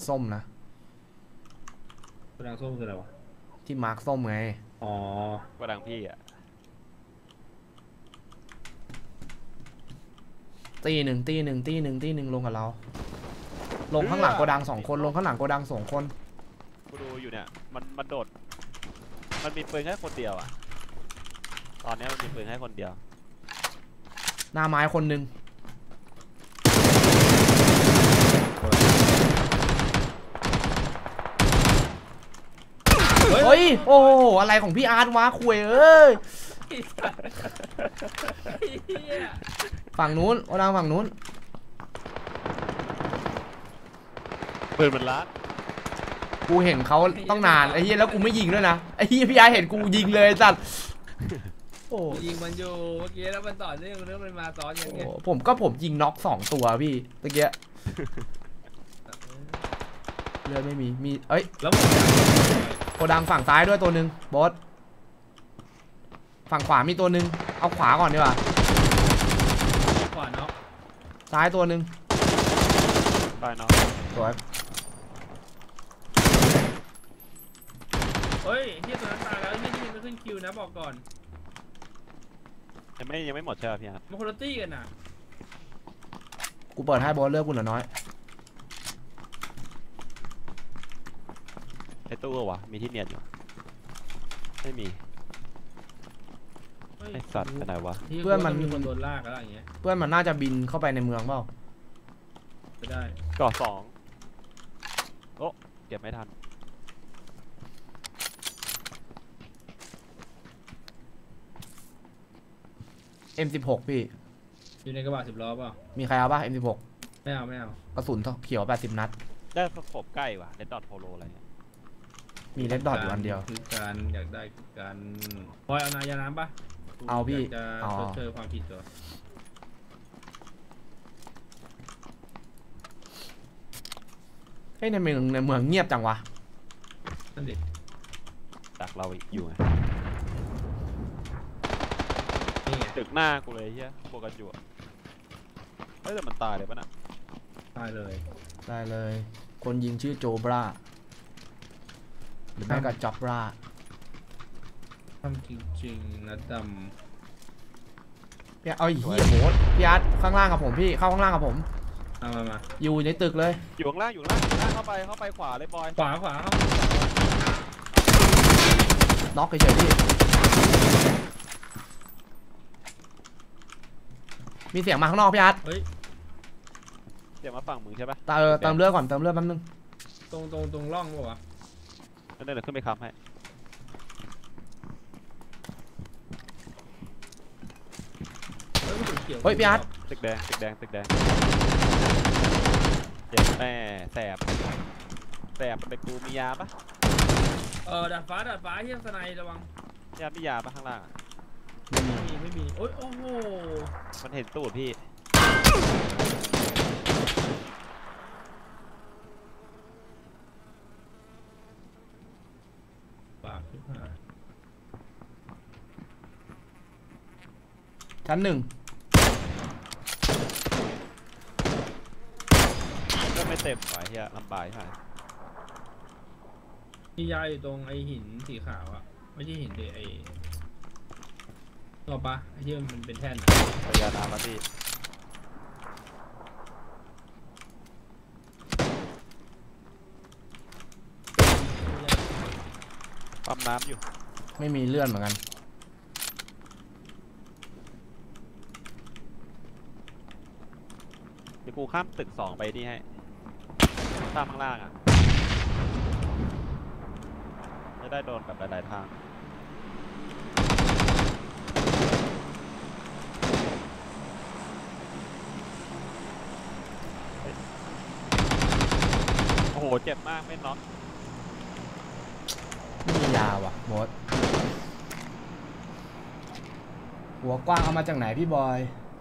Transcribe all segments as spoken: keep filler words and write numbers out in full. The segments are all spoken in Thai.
ส้มนะโกดังส้มคืออะไรวะที่มาร์คส้มไงอ๋อโกดังพี่อ่ะตีหนึ่งตีหนึ่งตีหนึ่งตีหนึ่งลงกับเราลงข้างหลังโกดังสองคนลงข้างหลังโกดังสองคนกูดูอยู่เนี่ยมันมันโดดมันมีปืนแค่คนเดียวอ่ะตอนนี้มันมีปืนแค่คนเดียวหน้าไม้คนหนึ่งเฮ้ยโอ้อะไรของพี่อาร์ตวะคุยเอ้ยฝั่งนู้นโกดังฝั่งนู้นปืนมันล้านกูเห็นเขาต้องนานไอ้เหี้ยแล้วกูไม่ยิงด้วยนะไอ้เหี้ยพี่อาร์เห็นกูยิงเลยสัตว์โอ้ยิงมันอยู่เมื่อกี้แล้วมันต่อเนื่องเรื่องมันมาซ้อนอย่างเงี้ยผมก็ผมยิงน็อกสองตัวพี่ตะเกียเลือดไม่มีมีเอ้ยแล้วโกดังฝั่งซ้ายด้วยตัวหนึ่งบอสฝั่งขวามีตัวหนึ่งเอาขวาก่อนดีกว่าขวาเนาะซ้ายตัวหนึ่งไปเนาะสวยเฮ้ยที่ตัวนั้นตายแล้วที่นี่ไม่ขึ้นคิวนะบอกก่อนยังไม่ยังไม่หมดใช่ไหมพี่ฮะมันคนละตี้กันน่ะกูเปิดให้บอสเลือกกูหน่อยน้อยไอตู้วะมีที่เนียนอยู่ไม่มีไอสัตว์ไปไหนวะเพื่อนมันมีคนโดนลากอะไรอย่างเงี้ยเพื่อนมันน่าจะบินเข้าไปในเมืองเปล่าไม่ได้ก่อสองโอ้เก็บไม่ทันเอ็มสิบหกพี่อยู่ในกระบะสิบล้อเปล่ามีใครเอาป่ะ เอ็มสิบหกไม่เอาไม่เอากระสุนเขียวแปดสิบนัดได้สโคปใกล้ว่ะเลดดอทโพโลอะไรเงี้ยมีเลดดอทอยู่อันเดียวคือการอยากได้การบอยเอานายาน้ำป่ะเอาพี่จะชดเชยความผิดตัวเฮ้ยในเมืองในเมืองเงียบจังวะนั่นดิดักเราอยู่ไงตึกหน้ากูเลยเฮียบวกกันอยู่เฮ้ยแต่มันตายเลยปะน่ะตายเลยตายเลยคนยิงชื่อโจบราหรือไม่ก็จ็อบราทำจริงๆนะดำพี่เอาเหี้ยโหดพี่อาร์ตข้างล่างกับผมพี่เข้าข้างล่างกับผมมามามาอยู่ในตึกเลยอยู่ข้างล่างอยู่ข้างล่างเข้าไปเข้าไปขวาเลยบอยขวาขวาครับน็อกเฉยๆพี่มีเสียงมาข้างนอกพี่อาร์ตเฮ้ยเดี๋ยวมาฝั่งมึงใช่ปะเออเติมเลือดก่อนเติมเลือดแป๊บนึงตรงตรงตรงร่องป่ะวะนั่นเดี๋ยวขึ้นไปค้ำให้เฮ้ยพี่อาร์ตตึกแดงตึกแดงตึกแดงเจ็บแม่แสบแสบเป็นกูมียาปะเออดาดฟ้าดาดฟ้าเฮียสไนระวังยามียาปะข้างล่างไม่มีไม่มีโอ้ยโอ้โหมันเห็นตูดพี่ปากขึ้นมาชั้นหนึ่งก็ไม่เต็มหน่อยเฮียลำบากใช่ไหมที่ยาอยู่ตรงไอหินสีขาวอะไม่ใช่หินเดไอตัวปะไอที่มันเป็นแท่นพยานามาพี่ปั๊มน้ำอยู่ไม่มีเลื่อนเหมือนกันเดี๋ยวกูข้ามตึกสองไปนี่ให้ข้ามข้างล่างอ่ะจะได้โดนแบบหลายๆทางโอ้โหเจ็บมากไม่น็อกมียาว่ะหมดหัวกว้างเอามาจากไหนพี่บอย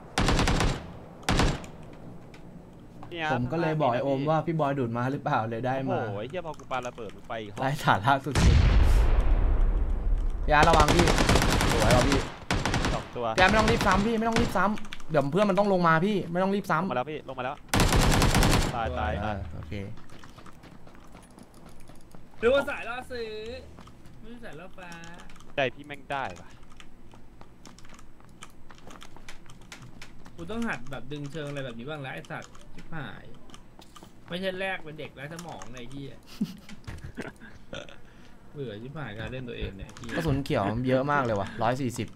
ผมก็เลยบอกไอโอมว่าพี่บอยดูดมาหรือเปล่าเลยได้มาโอ้ยเฮียพอกูปาระเบิดมันไปไร้สาระสุดๆพี่อาร์ระวังพี่สวยเราพี่สองตัวพี่อาร์ไม่ต้องรีบซ้ำพี่ไม่ต้องรีบซ้ำเดี๋ยวเพื่อนมันต้องลงมาพี่ไม่ต้องรีบซ้ำมาแล้วพี่ลงมาแล้วตายตายโอเคหรือว่าสายล่อซื้อไม่ใช่สายล่อฟ้าใจพี่แม่งได้ปะกูต้องหัดแบบดึงเชิงอะไรแบบนี้บ้างแล้วไอ้สัตว์ชิบหายไม่ใช่แรกเป็นเด็กไร้สมองในที่เบื่อชิบหายการเล่นตัวเองเนี่ยที่กระสุนเขียวเยอะมากเลยว่ะร้อยสี่สิบ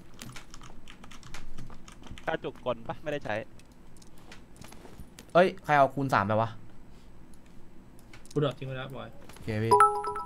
กระจุกกลปะไม่ได้ใช้เอ้ยใครเอาคูณสามไปวะกูดอกทิ้งไปแล้วบอยโอเคพี่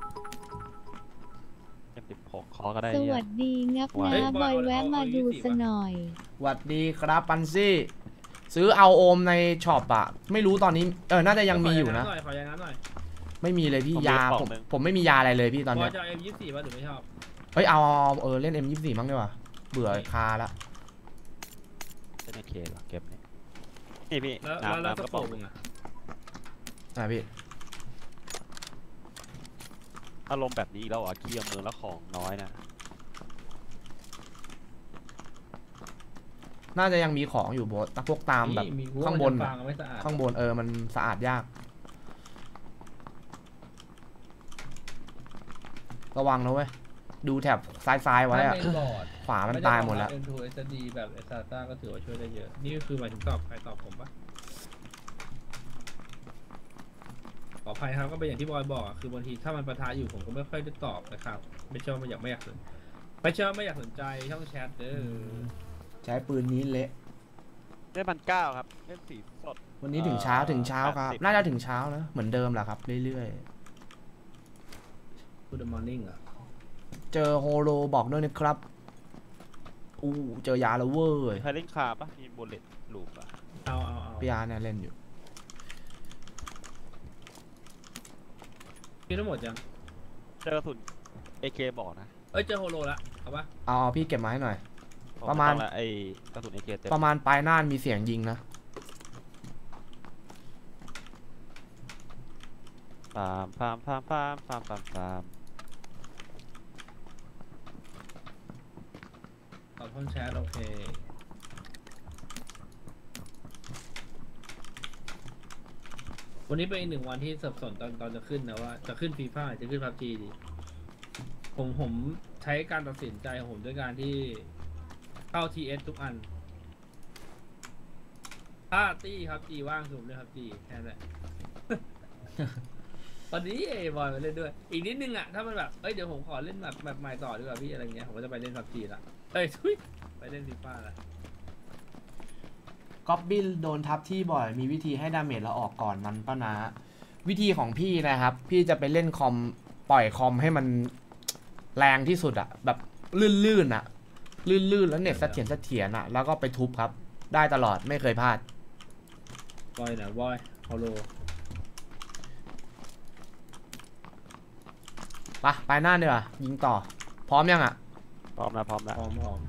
เอ็มสิบหกคอก็ได้สเหี้ยวัสดีงับว้านะบอยแวะมาดูสหน่อยหวัดดีครับปันซี่ซื้อเอาโอมในช็อปอะไม่รู้ตอนนี้เออน่าจะยังมีอยู่นะขออย่างนั้นหน่อยขออย่างนั้นหน่อยไม่มีเลยพี่ผมมียาของผมหนึ่งผมไม่มียาอะไรเลยพี่ตอนบอเนี้ยยจะเอาเอ็มยี่สิบสี่ป่ะหรือไม่ชอบเฮ้ยเอาเอาเออเล่น เอ็ม ยี่สิบสี่ มั้งดีกว่าเบื่อคาละเป็นไอเคหรอเก็บนี่นี่พี่แล้วแล้วน้ำแล้วน้ำสกระโปป๋องมึงอ่ะอ่ะพี่อารมณ์แบบนี้อีกแล้วเหรอ่ะเคลียร์เมืองแล้วของน้อยนะน่าจะยังมีของอยู่โบสพวกตามแบบนี่มีกูข้างบนมัอะฟางไม่สะอาดข้างบนเออมันสะอาดยาก ระวังนะเว้ยดูแถบซ้ายๆไว้อะถ้าเป็นบอร์ดขวามันตายหมดแล้วเอ็น ทู เอส ดี แบบ เอส เอ ที เอ ก็ถือว่าช่วยได้เยอะนี่ก็คือหมายถึงตอบใครตอบผมปะขออภัยครับก็เป็นอย่างที่บอยบอกอะคือบางทีถ้ามันประทะอยู่ผมก็ไม่ค่อยได้ตอบนะครับไม่ชอบไม่อยากไม่อยากสนไม่ชอบไม่อยากสนใจช่องแชทเด้อใช้ปืนนี้เละได้พันเก้าครับเล่นสีสดวันนี้ถึงเช้าเอ่อถึงเช้าครับแปดสิบน่าจะถึงเช้านะเหมือนเดิมแหละครับเรื่อยกูเดอะมอร์นิ่งอ่ะๆ เจอโฮโลบอกด้วยนะครับอู้เจอยาแล้วเว้ยไฮเล่นคาปะมีบุลเลตลูปอะเอาเอาเอาพี่อาร์เนี่ยเล่นอยู่พี่ทั้งหมดยังเจอกระสุนเอเคบอกนะเอ้ยเจอโฮโลละเอาปะเอาเอาพี่เก็บมาให้หน่อยผประมาณไต้องละไอกระสุนเอเคเต็มประมาณปลายน่านมีเสียงยิงนะฟาร์มฟาร์มฟาร์มฟาร์มฟาร์มฟาร์มฟาร์มตอบช่องแชทโอเควันนี้เป็นอีกหนึ่งวันที่สับสนตอนตอนจะขึ้นนะว่าจะขึ้นฟีฟ่าหรือจะขึ้นพับจีดีผมผมใช้การตัดสินใจของผมด้วยการที่เข้า ที เอส ทุกอัน ถ้าตี้ครับจีว่างสุดเลยครับจีแค่นั้นแหละ ตอนนี้เอบอยมาเล่นด้วย อีกนิดนึงอ่ะถ้ามันแบบเอ้ยเดี๋ยวผมขอเล่นแบบแบบใหม่ต่อดีกว่าพี่อะไรเงี้ยผมก็จะไปเล่นพับจีละเอ้ยทุยไปเล่นฟีฟ่าละก๊อบบี้โดนทับที่บ่อยมีวิธีให้ดาเมจเราออกก่อนมันป้านะวิธีของพี่นะครับ พี่จะไปเล่นคอมปล่อยคอมให้มันแรงที่สุดอะแบบลื่นๆอะลื่นๆแล้วเน็ตเสถียรเสถียรอะแล้วก็ไปทุบครับ ได้ตลอดไม่เคยพลาดบอยนะบอยฮอลโลไปไปหน้าเนีกว่ยยิงต่อ พร้อมยังอะพร้อมนะพร้อมนะพร้อมพร้อม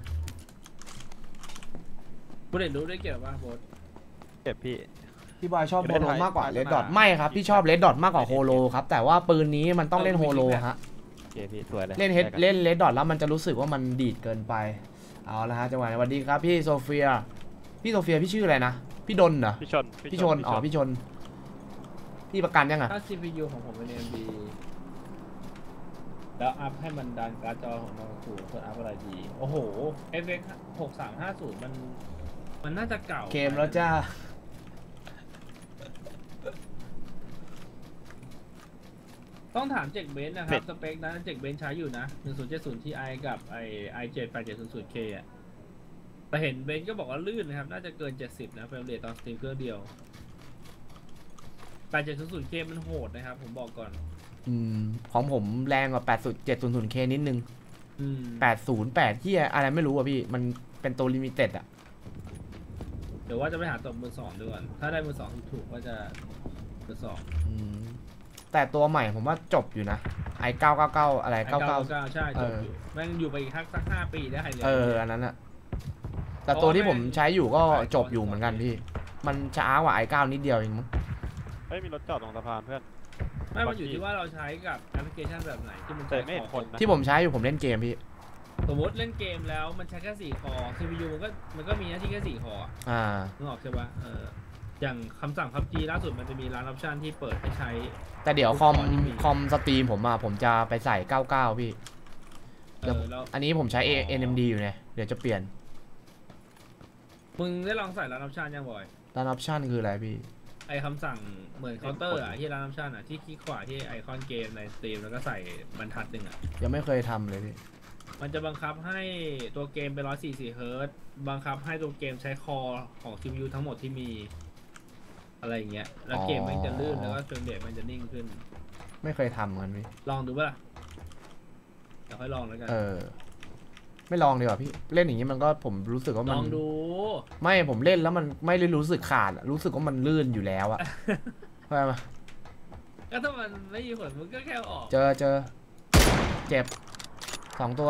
กูเด่นรู้ได้เกี่ยวกับโบสเก็บพี่พี่บอยชอบไม่โฮได้โลถ่ายมากกว่าโฆษณาเลดดอทไม่ครับพี่ชอบเลดดอทมากกว่าโฮโลครับแต่ว่าปืนนี้มันต้องเล่นโฮโลฮะโอเคพี่สวยเลยเล่นเฮดได้กันเล่นเลดดอทแล้วมันจะรู้สึกว่ามันดีดเกินไปเอาละฮะจังหวะนี้สวัสดีครับพี่โซเฟียพี่โซเฟียพี่ชื่ออะไรนะพี่ดนเหรอพี่ชนพี่ชนอ๋อพี่ชนพี่ประกันยังอ่ะถ้า ซี พี ยู ของผมเป็น เอ็ม ดี แล้วอัพให้มันดันการ์ดจอของเราถูกคนอัพอะไรดี โอ้โห เอฟ เอ็กซ์ หกสามห้าศูนย์มัน มันน่าจะเก่าเกมแล้วจ้าต้องถามเจ็กเบนซ์นะครับ สเปคนั้นเจ็กเบนซ์ใช้อยู่นะ หนึ่งศูนย์เจ็ดศูนย์ ที ไอ กับไอ ไอ เจ็ด แปดเจ็ดศูนย์ศูนย์ เค อ่ะ แต่เห็นเบนซ์ก็บอกว่าลื่นนะครับ น่าจะเกิน เจ็ดสิบ นะเฟรมเรทตอนสตรีมเครื่องเดียว แปดเจ็ดศูนย์ศูนย์ เค มันโหดนะครับ ผมบอกก่อนอืมของผมแรงกว่าแปดศูนย์ เจ็ดศูนย์ศูนย์ เค นิดนึงอืมแปดศูนย์แปดที่อะไรไม่รู้อ่ะพี่มันเป็นตัวลิมิเต็ดอ่ะเดี๋ยวว่าจะไปหาตบมือสองด้วยกันถ้าได้มือสองถูกๆก็จะมือสองอืมแต่ตัวใหม่ผมว่าจบอยู่นะไอเก้าเก้าเก้าอะไรไอ้เก้าเก้าเก้าเก้าใช่จบเออออยู่แม่งอยู่ไปอีกสักสักห้าปีได้เลยเอออันนั้นอ่ะแต่ตัวที่ผมใช้อยู่ก็จบอยู่เหมือนกันพี่ มันช้ากว่าไอเก้านิดเดียวเองมั้งเฮ้ยมีรถจอดตรงสะพานเพื่อนไม่มันอยู่ที่ว่าเราใช้กับแอปพลิเคชันแบบไหนที่มันแต่ใช้ไม่เห็นคอคนนะที่ผมใช้อยู่ผมเล่นเกมพี่สมมติเล่นเกมแล้วมันใช้แค่สี่คอ ซี พี ยู มันก็มันก็มีหน้าที่แค่สี่คออะอ่านึกออกใช่ปะเอออย่างคำสั่งพับจีล่าสุดมันจะมีร้านออปชันที่เปิดให้ใช้แต่เดี๋ยวคอมก่อนที่มีคอมสตรีมผมอะผมจะไปใส่เก้าเก้าพี่เออแล้วอันนี้ผมใช้ เอ็น เอ็ม ดี อยู่เนี่ยเดี๋ยวจะเปลี่ยนมึงได้ลองใส่ร้านออปชันยังบ่อยร้านออปชั่นคืออะไรพี่ไอคำสั่งเหมือนเคาน์เตอร์อะที่ร้านออปชันอะที่คลิกขวาที่ไอคอนเกมในสตรีมแล้วก็ใส่บรรทัดหนึ่งอะยังไม่เคยทำเลยพี่มันจะบังคับให้ตัวเกมเป็นร้อยสี่สิบเฮิร์ตซ์บังคับให้ตัวเกมใช้คอของ ซี พี ยู ทั้งหมดที่มีอะไรอย่างเงี้ยแล้วเกมมันจะลื่นแล้วก็เฟรมเรทมันจะนิ่งขึ้นไม่เคยทำเหมือนกันพี่ลองดูป่ะล่ะเดี๋ยวค่อยลองแล้วกันเออ ไม่ลองดีกว่าพี่เล่นอย่างนี้มันก็ผมรู้สึกว่าลมันองดูไม่ผมเล่นแล้วมันไม่ได้รู้สึกขาดอะรู้สึกว่ามันลื่นอยู่แล้วอะ เข้าใจไหมก็ถ้ามันไม่มีผลมึงก็แค่เอาออกเจอเจอเจ็บสองตัว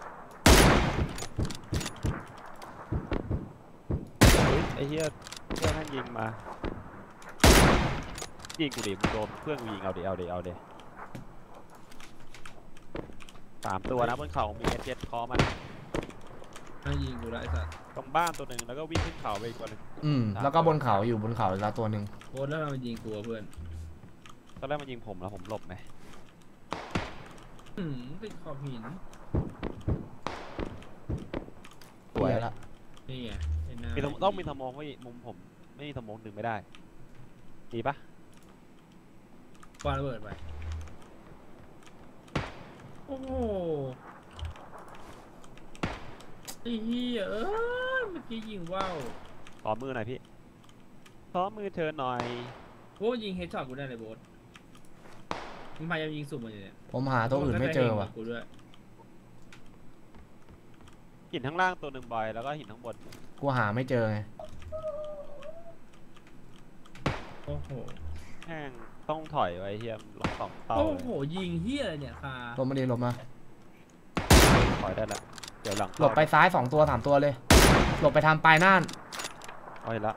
เฮ้ยไอ้เหี้ยเพื่อนท่านยิงมายิงกูดิมึงโดนเพื่อนกูยิงเอาดิเอาดิเอาดิสามตัวนะบนเขามีเอสเจ็ดคอมันให้ยิงกูแล้วไอ้สัสตรงบ้านตัวหนึ่งแล้วก็วิ่งขึ้นเขาไปอีกตัวหนึ่งอืมแล้วก็บนเขาอยู่บนเขาอีกแล้วตัวหนึ่งโคตรแล้วมันยิงกูอะเพื่อนตอนแรกมันยิงผมแล้วผมหลบไงอืมติดขอบหินสวยละนี่ไงไอ้หน้ามีสมต้องมีสมองไว้มุมผมไม่มีสมองดึงไม่ได้ดีปะปาระเบิดไปโอ้โหไอ้เหี้ยเออเมื่อกี้ยิงว่าวขอมือหน่อยพี่ขอมือเชิญหน่อยโอ้ยิงเฮดช็อตกูได้เลยโบ๊ทมึงพยายามยิงสุ่มมันอยู่เนี่ยผมหาตัวอื่นไม่เจอว่ะกูด้วยหินข้างล่างตัวหนึ่งบอยแล้วก็หินข้างบนกูหาไม่เจอไงโอ้โหแห้งต้องถอยไว้เฮียลองสองเต้าโอ้เลยโหยิงเหี้ยอะไรเนี่ยคาลงมาดีลงมาถอยได้แล้วเดี๋ยวหลังเข้าหลบไปซ้ายสองตัวสามตัวเลย หลบไปทางปลายน่านเอาอีกละ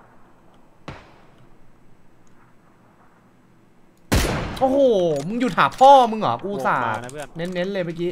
โอ้โหมึงหยุดหาพ่อมึงเหรอกูสาลงห์มานะเพื่อนเน้นๆเลยเมื่อกี้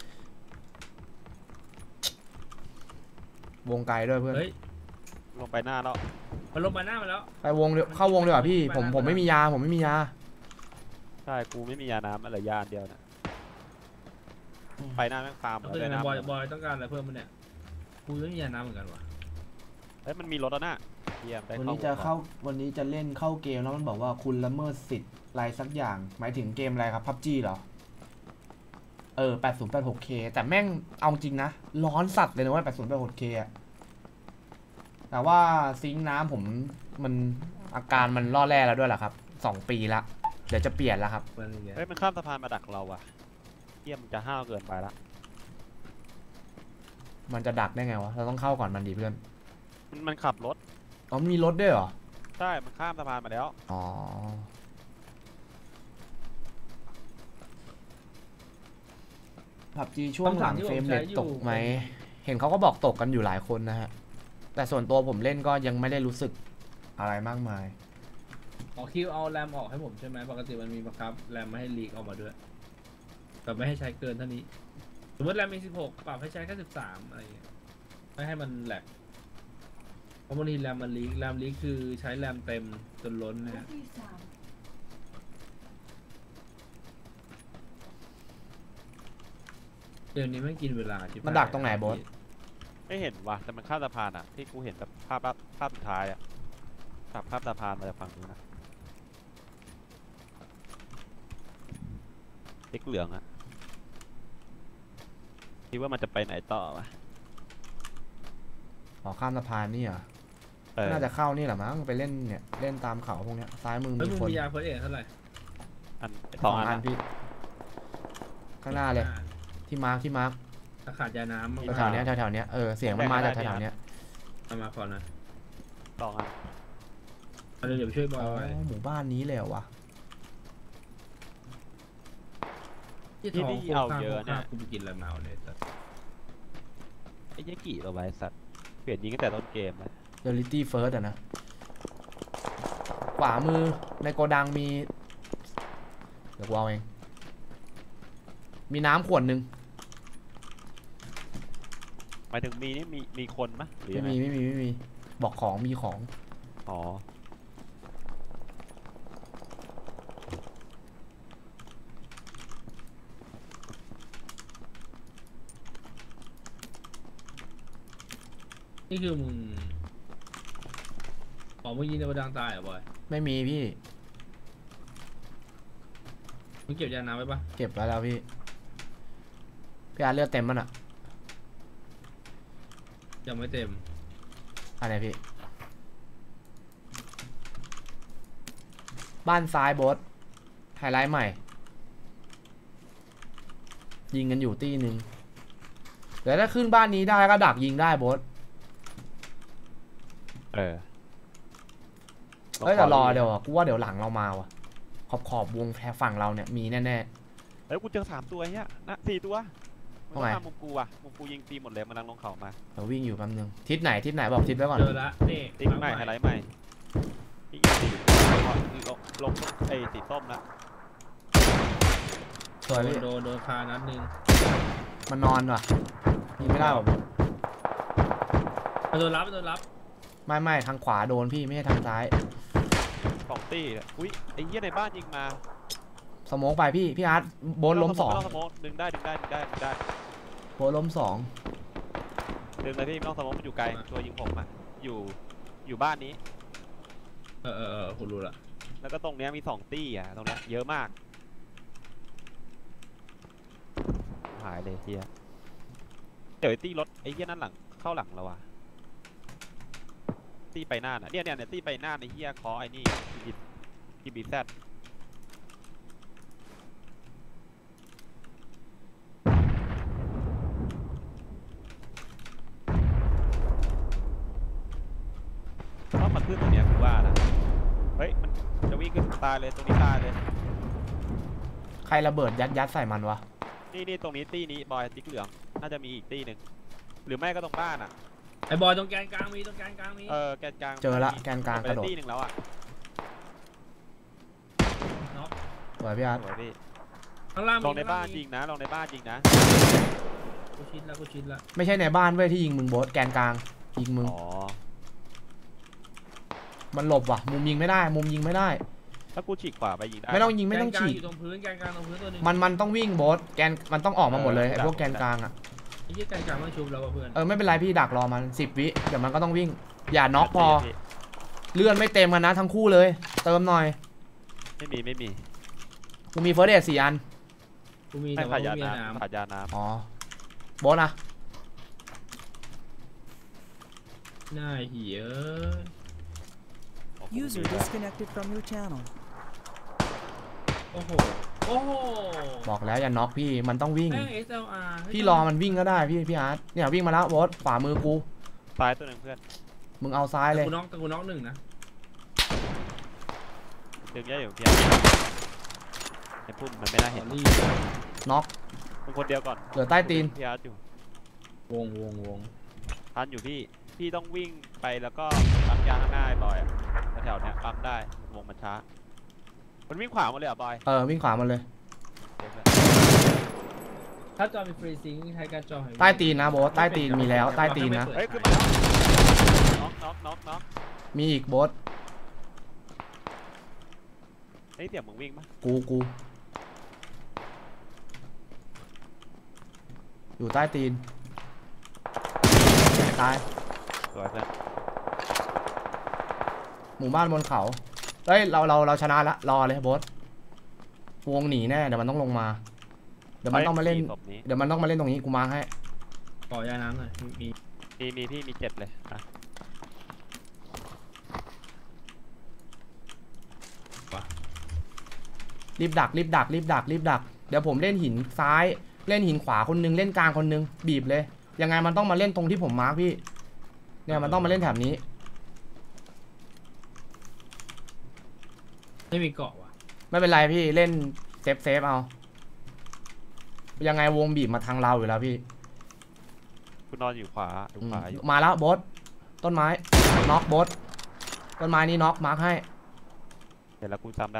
วงไกลด้วยเพื่อนเฮ้ยลงไปหน้าแล้วมันลงมาหน้ามาแล้วไปวงเดียวเข้าวงดีกว่าพี่ ผมไปแล้วผมไม่มียาผมไม่มียาใช่กูไม่มียาน้ำอะไรยาอันเดียวนะไปหน้าแม่งฟาร์มก็คือได้ไงน้ำบอยบอยต้องการอะไรเพิ่มมันเนี่ยกูไม่มียาน้ำเหมือนกันวะเฮ้ยมันมีรถแล้วนะเยี่ยมได้วันเข้านี้จะเข้าวันนี้จะเล่นเข้าเกมแล้วมันบอกว่าคุณละเมิดสิทธิ์อะไรสักอย่าง หมายถึงเกมอะไรครับพับจีเหรอ เออ แปดศูนย์แปดหกเค แต่แม่งเอาจริงนะ ร้อนสัตว์เลยนะว่า แปดศูนย์แปดหกเค อะแต่ว่าซิงค์น้ำผมมันอาการมันล่อแร่แล้วด้วยแหละครับสองปีละ เดี๋ยวจะเปลี่ยนแล้วครับมันอย่างเงี้ยเฮ้ยมันข้ามสะพานมาดักเราอ่ะเยี่ยมนจะห้าวเกินไปละมันจะดักได้ไงวะ เราต้องเข้าก่อนมันดีเพื่อนมันมันขับรถอ๋อมีรถด้วยเหรอใช่มันข้ามสะพานมาแล้วอ๋อ ผับจีช่วงหลังเฟรมเรทตกไหม เห็นเขาก็บอกตกกันอยู่หลายคนนะฮะ แต่ส่วนตัวผมเล่นก็ยังไม่ได้รู้สึกอะไรมากมายอ๋อคิวเอาแรมออกให้ผมใช่ไหมปกติมันมีบังคับแรมไม่ให้ลีกออกมาด้วยแต่ไม่ให้ใช้เกินเท่านี้สมมติแรมมีสิบหกปรับให้ใช้แค่สิบสามอะไรอย่างเงี้ยไม่ให้มันแหลกเพราะบางทีแรมมันลีกแรมลีกคือใช้แรมเต็มจนล้นนะฮะเดี๋ยวนี้ไม่กินเวลาจิบมันดักตรงไหนโบ๊ทไม่เห็นว่ะแต่มันข้ามสะพานอ่ะที่กูเห็นแบบภาพภาพภาพสุดท้ายอ่ะขับข้ามสะพานมาจากฝั่งนู้นนะติ๊กเหลืองอ่ะคิดว่ามันจะไปไหนต่อวะขอข้ามสะพานนี่เหรอเออน่าจะเข้านี่แหละมั้งไปเล่นเนี่ยเล่นตามเขาพวกเนี้ยซ้ายมือเฮ้ยมีมึงคนมียาเฟิร์สเอทเท่าไหร่อันสองอันอะพี่ ข้างหน้าเลย ที่มาร์คที่มาร์คถ้าขาดยาน้ำแถวๆเนี้ยแถวๆเนี้ยเออเสียงมันมาจากแถวๆเนี้ยเอามาก่อนนะสองอันเอาเดี๋ยวเดี๋ยวช่วยบออ๋ยอไว้หมู่บ้านนี้เลยเหรอวะที่ท้องโคตรข้าวโคตรข้าวกูไปกินอะไรมาเอาเลยแต่ไอ้ยี่กี่เราไว้สัตว์เปลี่ยนยิงตั้งแต่ต้นเกมเลยเดลิตี้เฟิร์สอะนะ ขวามือในโกดังมี เดี๋ยวกูเอาเอง มีน้ำขวดหนึ่งหมายถึงมีนี่มีมีคนมะหรือไม่ยังไงมีไม่มีไม่มี บอกของมีของอ๋อนี่คือมึงของมึงยิงในกระดังตายเหรอบอยไม่มีพี่มึงเก็บยาน้ำไว้ปะเก็บไว้แล้วพี่พี่อาร์ตเลือดเต็มมันอ่ะยังไม่เต็มอะไรพี่บ้านซ้ายโบสไฮไลท์ใหม่ยิงกันอยู่ตีหนึ่งแต่ถ้าขึ้นบ้านนี้ได้ก็ดักยิงได้โบสเออเฮ้ยแต่รอเดี๋ยวอะกูว่าเดี๋ยวหลังเรามาว่ะขอบขอบวงแพรฝั่งเราเนี่ยมีแน่เฮ้ยกูเจอสามตัวเฮียนะสี่ตัวตรมันงไหนมามุมกูอ่ะมุมกูยิงฟรีหมดเลยมันกำลังลงเขามาๆเดี๋ยววิ่งอยู่แป๊บนึงทิศไหนทิศไหนบอกทิศไว้ก่อนเจอละนี่ตีใหม่ไฮไลท์ใหม่อีกสี่ลงลงไอ้สีส้มละสวยพี่โดนโดนคานัดหนึ่งมันนอนว่ะยิงไม่ได้หรอกโดนรับโดนรับไม่ไม่ทางขวาโดนพี่ไม่ใช่ทางซ้ายสองตีเลยอุ้ยไอ้เหี้ยในบ้านยิงมาสโมกไปพี่พี่อาร์ตโบนล้มสองไต้องสโมกดึงได้ดึงได้ดึงได้ดึงได้โบนล้มสองดึงเลยพี่ไม่ต้องสโมกมันอยู่ไกลตัวยิงผมอ่ะอยู่อยู่บ้านนี้เออเออเออคุณรู้ละแล้วก็ตรงเนี้ยมีสองตี้อ่ะตรงเนี้ยเยอะมากหายเลยเฮียเดี๋ยวไอ้ตี้รถไอ้เฮียนั่นหลังเข้าหลังเราอ่ะตี้ไปหน้าน่ะเนี่ยเนี่ยเนี่ยตี้ไปหน้าไอ้เฮียคอไอ้นี่กีกีบีแซดต้องมาขึ้นตรงเนี้ยคือว่านะเฮ้ยมันจะวิ่งขึ้นตายเลยตรงนี้ตายเลยใครระเบิดยัดยัดใส่มันวะนี่นี่ตรงนี้ตี้นี้บอยติ๊กเหลืองน่าจะมีอีกตี้หนึ่งหรือไม่ก็ตรงบ้านอ่ะไอ้บอยตรงแกนกลางมีตรงแกนกลางมีเออแกนกลางเจอละแกนกลางกระโดดตี้หนึ่งแล้วอ่ะเนาะสวยพี่อาร์ตสวยพี่ข้างล่างมีลองในบ้านข้งล่ยิงนะลองในบ้านยิงนะกูชิดแล้วกูชิดแล้วไม่ใช่ในบ้านเว้ยที่ยิงมึงโบสแกนกลางยิงมึงอ๋อมันหลบว่ะมุมยิงไม่ได้ มุมยิงไม่ได้ถ้ากูฉีกขวาไปยิงได้ไม่ต้องยิงไม่ต้องแกนกลาฉีกอยู่ตรงพื้นแกนกลางตรงพื้นตัวหนึงมันมันต้องวิ่งโบสแกนมันต้องออกมาหมดเลยไอ้พวกแกนกลางอ่ะไอ้เหี้ยแกนกลางมันชุบแล้วว่ะเพื่อนเออไม่เป็นไรพี่ดักรอมันสิบวิเดี๋ยวมันก็ต้องวิ่ง อย่าน็อกพอพี่เลื่อนไม่เต็มกันนะทั้งคู่เลย เติมหน่อยไม่มีไม่มีกูมีเฟิร์สเอดสี่อันกูมีไม่แต่ว่าขาดยากูมีน้น้ำขาดยาน้อ๋อโบสนะำหน้าเหี้ยำ User disconnected from your channel. โอ้โหโอ้โหบอกแล้วอย่าน็อกพี่มันต้องวิ่งแม่ง เอส แอล อาร์พี่รอมันวิ่งก็ได้พี่พี่อาร์ตเนี่ยวิ่งมาแล้วโบสขวามือกูซ้ายตัวหนึ่งเพื่อนมึงเอาซ้ายเลยกูน็อกแต่กูน็อกหนึ่งนะดึงแย่อยู่เพียงไอ้พุ่มมันไม่น่าขเห็อน รีบน็อกมึงคนเดียวก่อนเหลือใต้ตีนพี่อาร์ตอยู่วงวงวงทันอยู่พี่พี่ต้องวิ่งไปแล้วก็ปั๊มยาข้างหน้าไอ้บอยอะแถวๆเนี้ยปั๊มได้วงมันช้ามันวิ่งขวาหมดเลยเหรอ่ะบอยเออวิ่งขวามันเลยเดี๋ยวเพื่อนถ้าจอมีฟรีซิงค์ใช้การจอให้ใต้ตีนนะโบสใต้ตีนมีแล้วใต้ตีนนะเฮ้ยขึ้นมาแล้วน็อกน็อกน็อกน็อกมีอีกโบสเฮ้ยเสียงมึงวิ่งปะกูกูอยู่ใต้ตีนตายสวยเพื่อนหมู่บ้านบนเขาเฮ้ยเราเราเราชนะละรอเลยโบสวงหนีแน่เดี๋ยวมันต้องลงมา เดี๋ยวมันต้องมาเล่นศพนี้เดี๋ยวมันต้องมาเล่นตรงนี้กูมาให้ขอยาน้ำหน่อยมีมีมีพี่มีเจ็ดเลยอ่ะรีบดักรีบดักรีบดักรีบดักเดี๋ยวผมเล่นหินซ้ายเล่นหินขวาคนนึงเล่นกลางคนนึงบีบเลยยังไงมันต้องมาเล่นตรงที่ผมมาร์คพี่เนี่ยมันต้องมาเล่นแถบนี้ไม่มีเกาะว่ะไม่เป็นไรพี่เล่นเซฟเซฟเอายังไงวงบีบมาทางเราอยู่แล้วพี่คุณนอนอยู่ขวาอยู่ขวาอยู่มาแล้วโบสต้นไม้น็อกโบสต้นไม้นี่น็อกมาร์คให้เดี๋ยวแล้วกูจำได้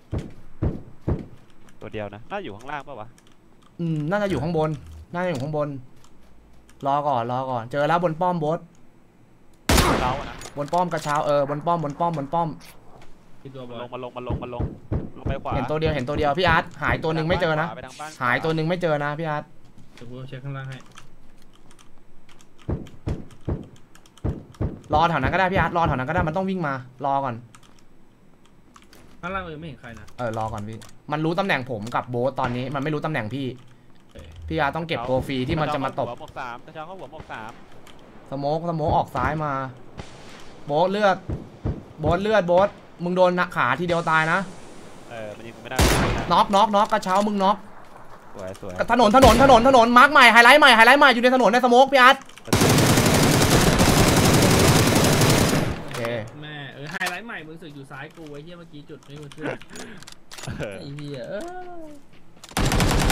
ตัวเดียวนะน่าอยู่ข้างล่างป่าวะอืมน่าจะอยู่ข้างบนน่าจะอยู่ข้างบนรอก่อนรอก่อนเจอแล้วบนป้อมโบสเราอะนะบนป้อมกระเช้าเออบนป้อมบนป้อมบนป้อมที่ตัวบมัอน ยลงมาลงมาลงมาลงลงไปขวาเห็นตัวเดียวเห็นตัวเดียวพี่อาร์ตหายตัวหนึ่งไม่เจอนะไปทางบ้นหายตัวหนึ่งไม่เจอนะพี่อาร์ตเดี๋ยวกูเช็คข้างล่างให้รอแถวนั้นก็ได้พี่อาร์ตรอแถวนั้นก็ได้มันต้องวิ่งมารอก่อนข้างล่างเรายังไม่เห็นใครนะเออรอก่อนพี่มันรู้ตำแหน่งผมกับโบ๊ทตอนนี้มันไม่รู้ตำแหน่งพี่พี่อาร์ตต้องเก็บตัวฟรีที่มันจะมาตบหัวหมวกสามกระเช้าเข้าหัวหมวกสามสโมกสโมกออกซ้ายมาโบ๊ทเลือดโบ๊ทเลือดโบ๊ทมึงโดนหนักขาทีเดียวตายนะเออมันยิงกูไม่ได้น็อกน็อกน็อกกระเช้ามึงน็อกสวยสวยถนนถนนถนนถนนมาร์กใหม่ไฮไลท์ใหม่ไฮไลท์ใหม่อยู่ในถนนในสโมกพี่อาร์ตโอเคแม่เออไฮไลท์ใหม่มึงสึกอยู่ซ้ายกูไอ้เหี้ยเมื่อกี้จุดไม่กูช่วยเออไอ้เหี้ยเออ